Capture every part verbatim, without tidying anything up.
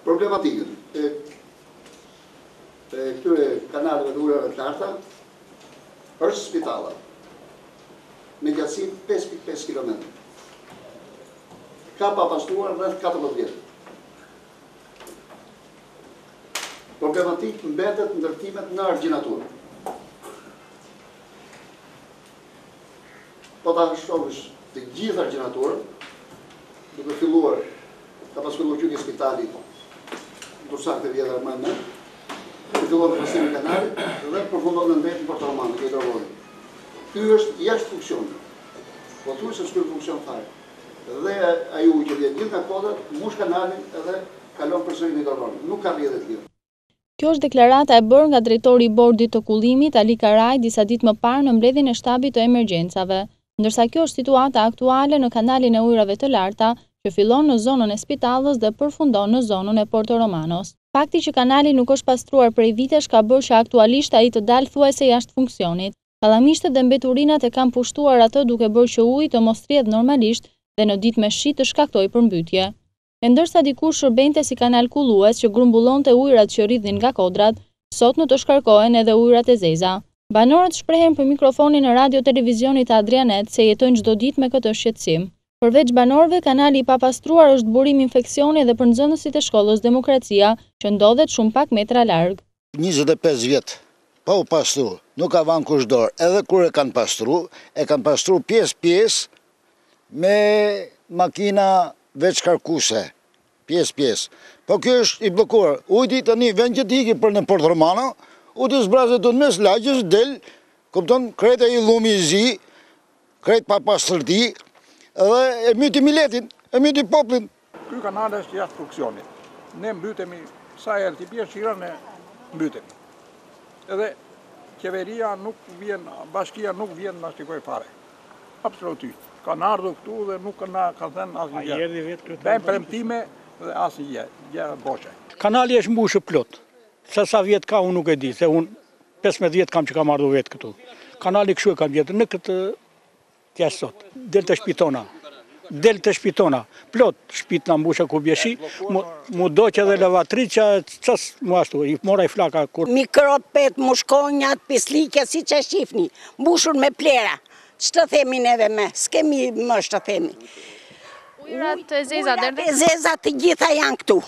problematikën e këtyre kanaleve të ujrave të larta është spitalla me gjatësi pesë pikë pesë kilometra. Ka papastruar rreth katërmbëdhjetë vjet. Problematik mbetet ndërtimet në argjinaturë. Po ta shohësh të gjithë argjinaturën, duke filluar, ka pas filluar gjyki spitali, ndërsa këtë vjetër më në, të filluar me pasimin kanalit dhe përfundon në ndetin Porto Romano, këtë hidrovorit. Ky është jashtë funksion. Po thuaj se s'ka funksion fare. Dhe ai ujë që vjen gjithë nga kodat, mbush kanalin edhe kalon përsëri në hidrovorit. Nuk ka rrjedhë të lirë. Kjo është deklarata e bërë nga drejtori i bordit të kullimit Ali Karaj disa ditë më parë në mbledhjen e shtabit të emergjencave, ndërsa kjo është situata aktuale në kanalin e ujrave të larta që fillon në zonën e Spitallës dhe përfundon në zonën e Porto Romanos. Fakti që kanali nuk është pastruar prej vitesh ka bërë që aktualisht ai të dalë thuajse jashtë funksionit. Kallamishtet dhe mbeturinat e kanë pushtuar atë duke bërë që uji të mos rrjedhë normalisht dhe në ditë me shi të shkaktojë përmbytje. E ndërsa dikur shërbente si kanal kullues që grumbullonte ujrat që rridhin nga kodrat, sot në të shkarkohen edhe ujrat e zeza. Banorët shprehen për mikrofonin e radio televizionit Adrianet se jetojnë çdo ditë me këtë shqetësim. Përveç banorëve, kanali i papastruar është burim infeksioni edhe për nxënësit e shkollës Demokracia, që ndodhet shumë pak metra larg. njëzet e pesë vjet pa u pastru, nuk ka vënë kush dorë. Edhe kur e kanë pastru, e kanë pastru pjesë-pjesë me makina veç karkuse, pjesë-pjesë. Po kjo është i blokuar. Ujti tani vend që t'i për në Porto Romano, ujti zbrazet të në mes lagjës, del, kupton, krejt e i lumi i zi, krejt pa pastërti, edhe e myti miletin, e myti poplin. Ky kanal është jashtë funksionit. Ne mbytemi, sa herë t'i bje shira, ne mbytemi. Edhe qeveria nuk vjen, bashkia nuk vjen në shtikoj fare. Absolutisht. Kanë ardhur këtu dhe nuk na kanë thënë asnjë. Bëjmë premtime dhe asnjë gjë boçe. Kanali është mbushur plot. Se sa vjet ka unë nuk e di, se unë pesëmbëdhjetë vjet kam që kam ardhur vetë këtu. Kanali kështu e kam gjetur në këtë tja sot. Del të shpitona. Del të shpitona. Plot shpit na mbusha ku bjeshi, mu do që edhe lavatrit që ças mu ashtu, i mora i flaka kur. Mikropet, mushkonjat, pislike, siç e shihni, mbushur me plera. Ç'të themi neve me, s'kemi më ç'të themi. Ujrat e zeza deri Ujrat e zeza të gjitha janë këtu.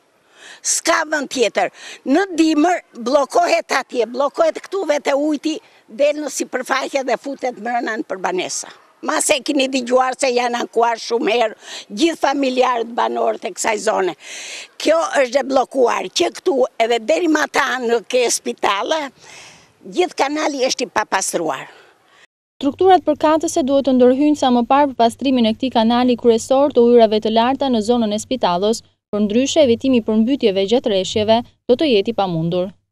S'ka vend tjetër. Në dimër bllokohet atje, bllokohet këtu vetë ujti del në sipërfaqe dhe futet brenda në përbanesa. Mas e keni dëgjuar se janë ankuar shumë herë gjithë familjarët banorët e kësaj zone. Kjo është e bllokuar që këtu edhe deri më ata në ke spitale, gjithë kanali është i papastruar. Strukturat përkatëse duhet të ndërhyjnë sa më parë për pastrimin e këtij kanali kryesor të ujrave të larta në zonën e Spitallës, përndryshe evitimi i përmbytjeve gjatë rreshjeve do të jetë i pamundur.